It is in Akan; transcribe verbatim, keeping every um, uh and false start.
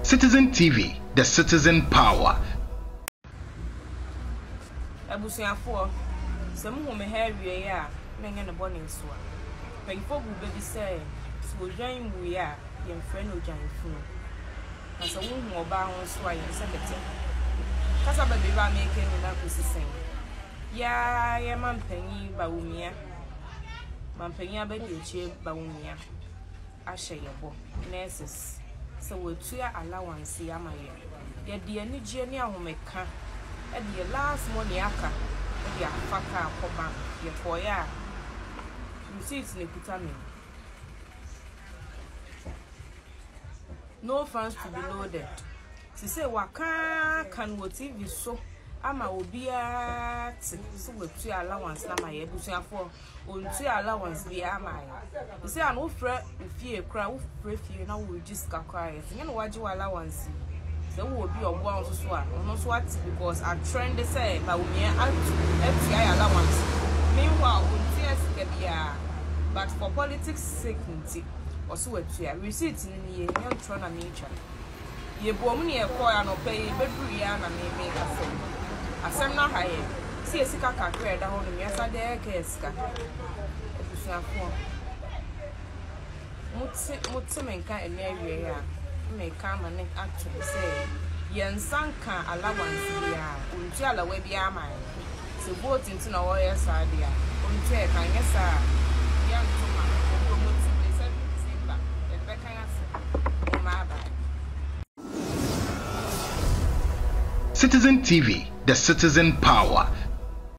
Citizen T V, the citizen power. Abusuafo, some who may have ya, men and a bonning swan. When folk will be say, so join we are, young friend who join food. As a woman or bound swine and secretary. Casaba be by making an acquisition. Ya, ya man penny, Baumia. Man penny, I bet you cheap Baumia. I share your book, nurses. So we'll try allowance, Yamaya. Yet the energy near who make car. At the last money, aka, at the Faka, Coban, your foyer. You see, it's Neputami. No funds to be loaded. She said, Waka can what T V so. Ama will be a so with two allowance. Nama, you for on two allowance be Ama. You say, I'm offer if you cry, if you know, we just got quiet. You know what you allowance. There will be a one to swat, or not swat because I trend the same, but we are F C I allowance. Meanwhile, we tears can be but for politics sake, or so it's a receipt in the young Trona nature. Ye bomb a coin or pay bedroom and make a film. A seminar high. See a sicker career down on the Yasa Keska. Mutsemenka and area. May come and actually say, Yen Sanka allowance here, Unjala way be a mine. So vote into no lawyer's idea. Uncheck, I guess, sir. Young Toma, who would simply say, Simba, and Becca, my bad. Citizen T V, the citizen power.